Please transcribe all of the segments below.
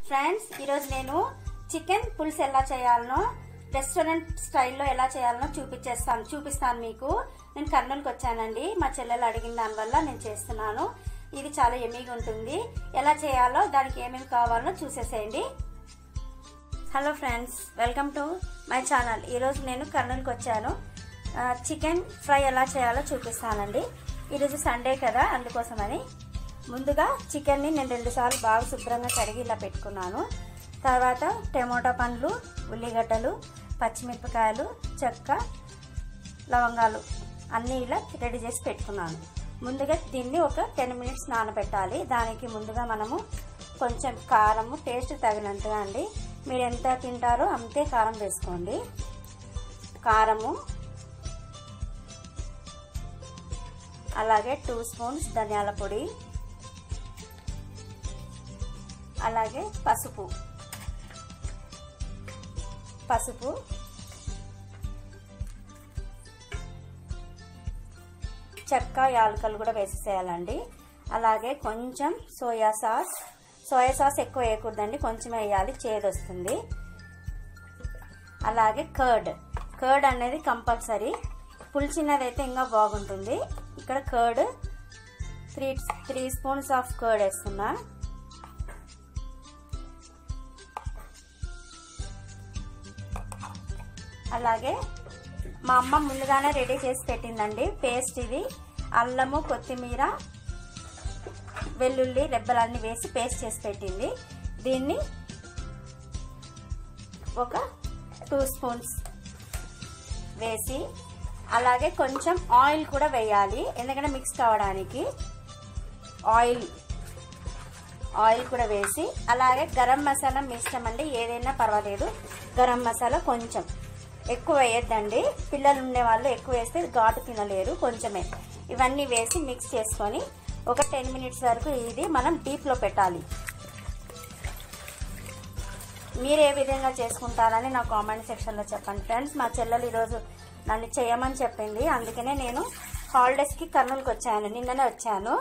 Friends, ఈరోజు నేను chicken పులుసు ఎలా చేయాలనో రెస్టారెంట్ స్టైల్లో ఎలా చేయాలనో చూపిస్తాను మీకు. నేను కర్నూలుకి వచ్చానండి. మా చెల్లెలు అడిగిన దానివల్ల నేను చేస్తున్నాను. ఇది చాలా ఎమ్మీగా ఉంటుంది. ఎలా చేయాలో దానికి ఏమేమి కావాలో చూసేసేయండి. Hello friends, welcome to my channel. ఈరోజు నేను కర్నూలుకి వచ్చాను. చికెన్ ఫ్రై ఎలా చేయాలో చూపిస్తానండి. ఈరోజు సండే కదా, అందుకోసమని ముందుగా చికెన్ని నేను 2 సార్లు బాగా శుభ్రంగా కడిగి ఇలా పెట్టుకున్నాను. తర్వాత టమోటా పండ్లు, ఉల్లిగడ్డలు, పచ్చిమిరపకాయలు, చెక్క, లవంగాలు అన్నీ ఇలా రెడీ చేసి పెట్టుకున్నాను. ముందుగా దీన్ని ఒక 10 మినిట్స్ నానబెట్టాలి. దానికి ముందుగా మనము కొంచెం కారము టేస్ట్ తగినంతగా అండి, మీరు ఎంత తింటారో అంతే కారం వేసుకోండి. కారము, అలాగే 2 స్పూన్స్ ధనియాల పొడి, అలాగే పసుపు, చెక్క, యాలకులు కూడా వేసేసేయాలండి. అలాగే కొంచెం సోయా సాస్ ఎక్కువ వేయకూడదండి, కొంచెం వేయాలి, చేదు వస్తుంది. అలాగే కర్డ్ అనేది కంపల్సరీ. పులిచినదైతే ఇంకా బాగుంటుంది. ఇక్కడ కర్డ్ 3 స్పూన్స్ ఆఫ్ కర్డ్ వేస్తున్నా. అలాగే మా అమ్మ ముందుగానే రెడీ చేసి పెట్టిందండి పేస్ట్. ఇది అల్లము, కొత్తిమీర, వెల్లుల్లి రెబ్బలన్నీ వేసి పేస్ట్ చేసి పెట్టింది. దీన్ని ఒక 2 స్పూన్స్ వేసి, అలాగే కొంచెం ఆయిల్ కూడా వేయాలి, ఎందుకంటే మిక్స్ కావడానికి. ఆయిల్ కూడా వేసి, అలాగే గరం మసాలా మీ ఇష్టం అండి, ఏదైనా పర్వాలేదు. గరం మసాలా కొంచెం ఎక్కువ వేయద్దండి, పిల్లలు ఉండే వాళ్ళు ఎక్కువ వేస్తే ఘాటు తినలేరు, కొంచెమే. ఇవన్నీ వేసి మిక్స్ చేసుకొని ఒక 10 మినిట్స్ వరకు ఇది మనం డీప్లో పెట్టాలి. మీరు ఏ విధంగా చేసుకుంటారని నా కామెంట్ సెక్షన్లో చెప్పండి ఫ్రెండ్స్. మా చెల్లెలు ఈరోజు నన్ను చేయమని చెప్పింది, అందుకనే నేను హాలిడేస్కి కర్నూలుకి వచ్చాను. నిన్ననే వచ్చాను.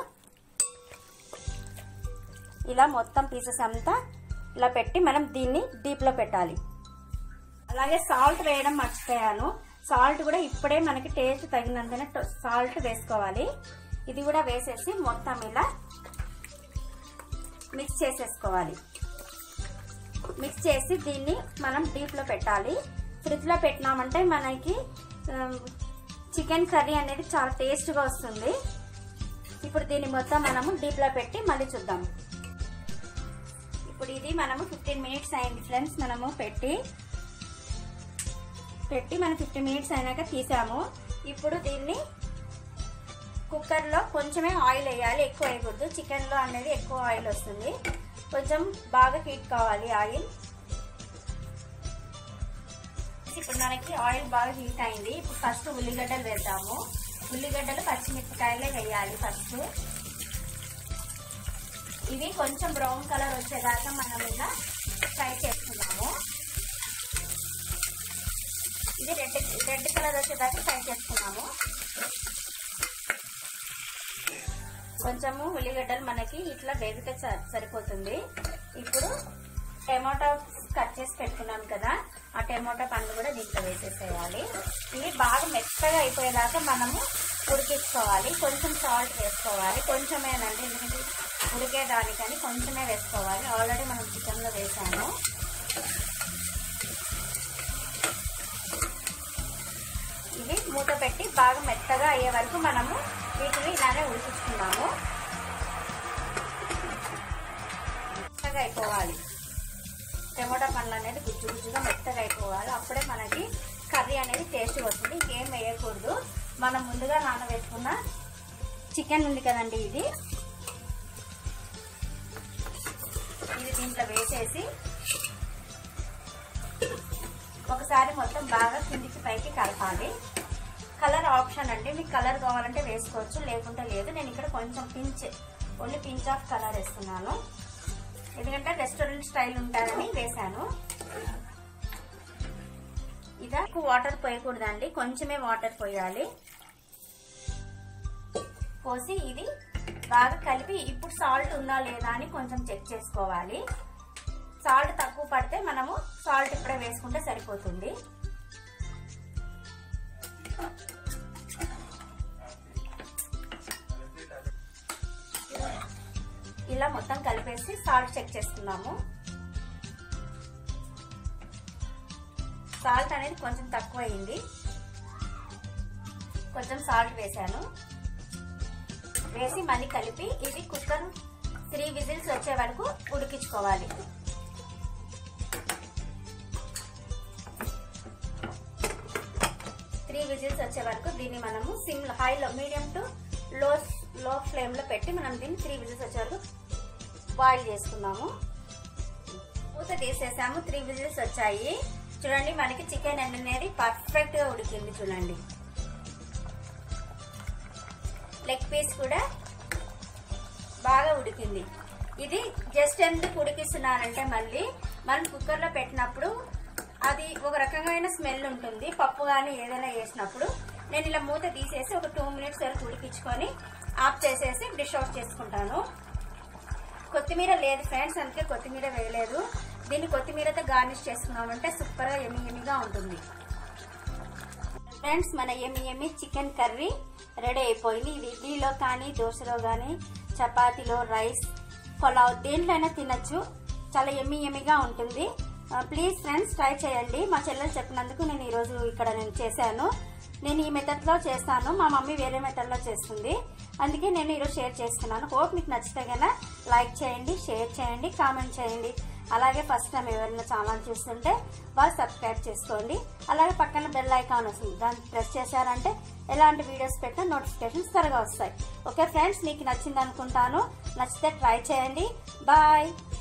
ఇలా మొత్తం పీసెస్ అంతా ఇలా పెట్టి మనం దీన్ని డీప్లో పెట్టాలి. అలాగే సాల్ట్ వేయడం మర్చిపోయాను. సాల్ట్ కూడా ఇప్పుడే మనకి టేస్ట్ తగినంతనే సాల్ట్ వేసుకోవాలి. ఇది కూడా వేసేసి మొత్తం ఇలా మిక్స్ చేసేసుకోవాలి. మిక్స్ చేసి దీన్ని మనం డీప్లో పెట్టాలి. ఫ్రిడ్జ్లో పెట్టినామంటే మనకి చికెన్ కర్రీ అనేది చాలా టేస్ట్గా వస్తుంది. ఇప్పుడు దీన్ని మొత్తం మనము డీప్లో పెట్టి మళ్ళీ చూద్దాం. ఇప్పుడు ఇది మనము 15 మినిట్స్ అయింది ఫ్రెండ్స్. మనము పెట్టి మనం 15 మినిట్స్ అయినాక తీసాము. ఇప్పుడు దీన్ని కుక్కర్లో కొంచెమే ఆయిల్ వేయాలి, ఎక్కువ వేయకూడదు. చికెన్లో అనేది ఎక్కువ ఆయిల్ వస్తుంది. కొంచెం బాగా హీట్ కావాలి ఆయిల్. ఇప్పుడు మనకి ఆయిల్ బాగా హీట్ అయింది. ఇప్పుడు ఫస్ట్ ఉల్లిగడ్డలు వేద్దాము. ఉల్లిగడ్డలు, పచ్చిమిరపకాయలే వేయాలి ఫస్ట్. ఇవి కొంచెం బ్రౌన్ కలర్ వచ్చేదాకా మనం ఇలా ఫ్రై చేసుకున్నాము. ఇది రెడ్ కలర్ వచ్చేదాకా ఫ్రై చేసుకున్నాము. కొంచెము ఉల్లిగడ్డలు మనకి ఇట్లా వేగితే సరిపోతుంది. ఇప్పుడు టమాటా కట్ చేసి పెట్టుకున్నాం కదా, ఆ టమాటా పండు కూడా దీంట్లో వేసేసేయాలి. ఇవి బాగా మెత్తగా అయిపోయేదాకా మనము ఉడికించుకోవాలి. కొంచెం సాల్ట్ వేసుకోవాలి, కొంచెమేనండి, ఎందుకంటే ఉడికేదానికని కొంచెమే వేసుకోవాలి. ఆల్రెడీ మనం చికెన్లో వేసాము. ఇవి మూత పెట్టి బాగా మెత్తగా అయ్యే వరకు మనము వీటిని ఇలానే ఉడికించుకున్నాము. మెత్తగా అయిపోవాలి. టమోటా పండ్లు అనేది గుజ్జుగా మెత్తగా అయిపోవాలి. అప్పుడే మనకి కర్రీ అనేది టేస్ట్ వస్తుంది. ఇంకేం వేయకూడదు. మనం ముందుగా నానబెట్టుకున్న చికెన్ ఉంది కదండి, ఇది దీంట్లో వేసేసి ఒకసారి మొత్తం బాగా కిందికి పైకి కలపాలి. కలర్ ఆప్షన్ అండి, మీకు కలర్ కావాలంటే వేసుకోవచ్చు, లేకుంటే లేదు. నేను ఇక్కడ కొంచెం ఓన్లీ పించ్ ఆఫ్ కలర్ వేస్తున్నాను, ఎందుకంటే రెస్టారెంట్ స్టైల్ ఉంటారని వేసాను. ఇది ఎక్కువ వాటర్ పోయకూడదండి, కొంచెమే వాటర్ పోయాలి. పోసి ఇది బాగా కలిపి ఇప్పుడు సాల్ట్ ఉందా లేదా అని కొంచెం చెక్ చేసుకోవాలి. మనము సాల్ట్ ఇప్పుడే వేసుకుంటే సరిపోతుంది. ఇలా మొత్తం కలిపేసి సాల్ట్ చెక్ చేసుకున్నాము. సాల్ట్ అనేది కొంచెం తక్కువ అయింది, కొంచెం సాల్ట్ వేసాను. వేసి మళ్ళీ కలిపి ఇది కుక్కర్ 3 విజిల్స్ వచ్చే వరకు ఉడికించుకోవాలి. వచ్చే వరకు దీన్ని మనము సిమ్ హైలో మీడియం టు లో ఫ్లేమ్ లో పెట్టి మనం దీన్ని 3 విజిల్స్ వచ్చే వరకు బాయిల్ చేసుకున్నాము. మూత తీసేసాము. 3 విజిల్స్ వచ్చాయి. చూడండి మనకి చికెన్ అనేది పర్ఫెక్ట్ గా ఉడికింది. చూడండి లెగ్ పీస్ కూడా బాగా ఉడికింది. ఇది జస్ట్ ఎందుకు ఉడికిస్తున్నానంటే మళ్ళీ మనం కుక్కర్ లో పెట్టినప్పుడు అది ఒక రకమైన స్మెల్ ఉంటుంది. పప్పు కానీ ఏదైనా వేసినప్పుడు నేను ఇలా మూత తీసేసి ఒక 2 మినిట్స్ వరకు ఉడికించుకొని ఆఫ్ చేసేసి డిష్ అవుట్ చేసుకుంటాను. కొత్తిమీర లేదు ఫ్రెండ్స్, అందుకే కొత్తిమీర వేయలేదు. దీన్ని కొత్తిమీరతో గార్నిష్ చేసుకున్నామంటే సూపర్ గా ఎమ్మిగా ఉంటుంది. ఫ్రెండ్స్ మన ఎమ్మి చికెన్ కర్రీ రెడీ అయిపోయింది. ఇది ఇడ్లీలో కానీ దోశలో కానీ చపాతీలో రైస్ పులావ్ దేంట్లోనైనా తినచ్చు. చాలా ఎమ్మిగా ఉంటుంది. ప్లీజ్ ఫ్రెండ్స్ ట్రై చేయండి. మా చెల్లెలు చెప్పినందుకు నేను ఈరోజు ఇక్కడ చేశాను. నేను ఈ మెథడ్ లో చేస్తాను, మా మమ్మీ వేరే మెథడ్ లో చేస్తుంది, అందుకే నేను ఈరోజు షేర్ చేస్తున్నాను. హోప్ మీకు నచ్చితే కన్నా లైక్ చేయండి, షేర్ చేయండి, కామెంట్ చేయండి. అలాగే ఫస్ట్ టైం ఎవరైనా ఛానల్ చూస్తుంటే వాళ్ళు సబ్స్క్రైబ్ చేసుకోండి. అలాగే పక్కన బెల్ ఐకాన్ వస్తుంది, దాన్ని ప్రెస్ చేశారంటే ఎలాంటి వీడియోస్ పెట్టినా నోటిఫికేషన్స్ త్వరగా వస్తాయి. ఓకే ఫ్రెండ్స్, మీకు నచ్చింది అనుకుంటాను. నచ్చితే ట్రై చేయండి. బాయ్.